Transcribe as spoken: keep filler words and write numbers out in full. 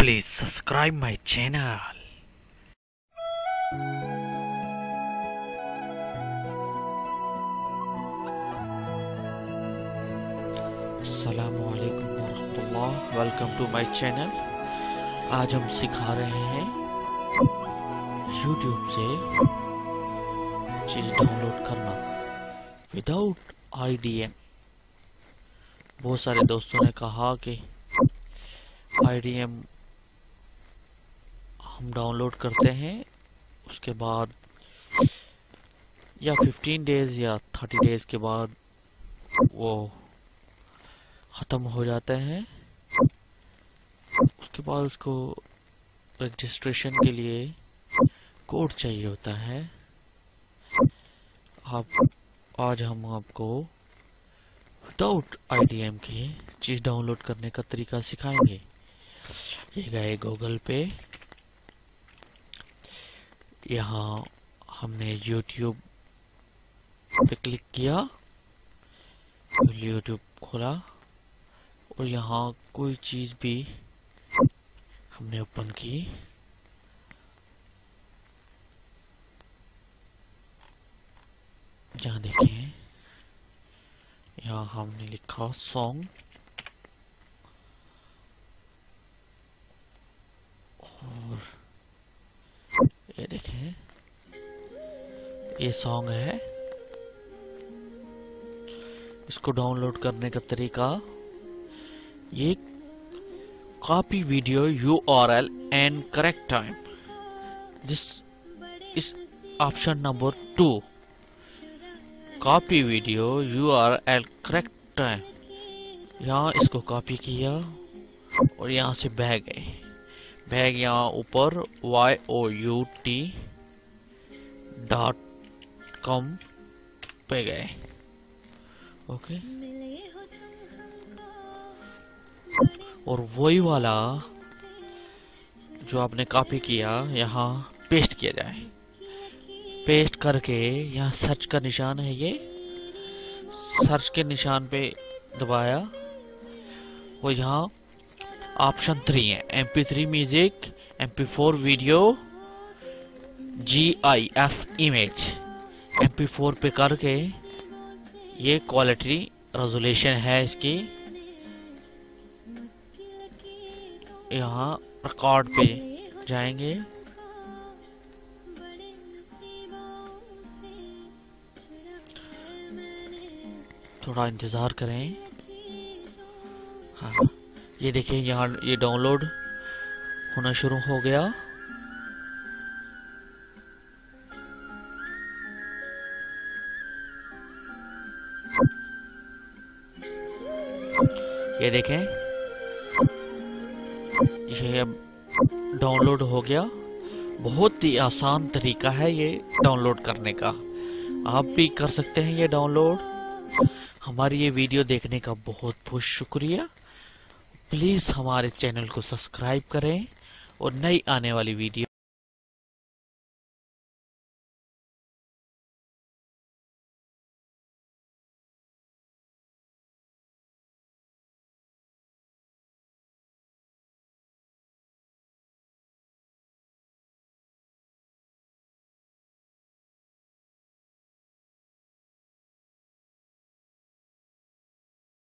Please subscribe my channel. अस्सलामुअलैकुम वरहमतुल्लाह। Welcome to my channel. आज हम सिखा रहे हैं YouTube से चीज डाउनलोड करना विदाउट आई डी एम। बहुत सारे दोस्तों ने कहा कि आई डी एम हम डाउनलोड करते हैं, उसके बाद या फिफ्टीन डेज या थर्टी डेज के बाद वो ख़त्म हो जाते हैं। उसके बाद उसको रजिस्ट्रेशन के लिए कोड चाहिए होता है। आप आज हम आपको विदाउट आई डी एम के चीज़ डाउनलोड करने का तरीका सिखाएंगे। ये गए गूगल पे, यहाँ हमने YouTube पे क्लिक किया, YouTube खोला और यहाँ कोई चीज़ भी हमने ओपन की। यहाँ देखें, यहाँ हमने लिखा सॉन्ग और ये देखें, ये सॉन्ग है। इसको डाउनलोड करने का तरीका, ये copy video U R L and correct time, जिस इस option number two, copy video U R L correct time. यहाँ इसको कॉपी किया और यहाँ से बैग गए, बैग यहाँ ऊपर Y O U T dot com पे गए। ओके, और वही वाला जो आपने कॉपी किया यहाँ पेस्ट किया जाए। पेस्ट करके यहाँ सर्च का निशान है, ये सर्च के निशान पे दबाया, वो यहाँ ऑप्शन थ्री है, M P three music, M P four video, G I F image. M P four पे करके ये क्वालिटी रेजोल्यूशन है इसकी। यहाँ रिकॉर्ड पे जाएंगे, थोड़ा इंतजार करें। हाँ, ये देखिए, यहाँ ये डाउनलोड होना शुरू हो गया। ये देखें, ये अब डाउनलोड हो गया। बहुत ही आसान तरीका है ये डाउनलोड करने का, आप भी कर सकते हैं ये डाउनलोड। हमारी ये वीडियो देखने का बहुत बहुत शुक्रिया। प्लीज़ हमारे चैनल को सब्सक्राइब करें और नई आने वाली वीडियो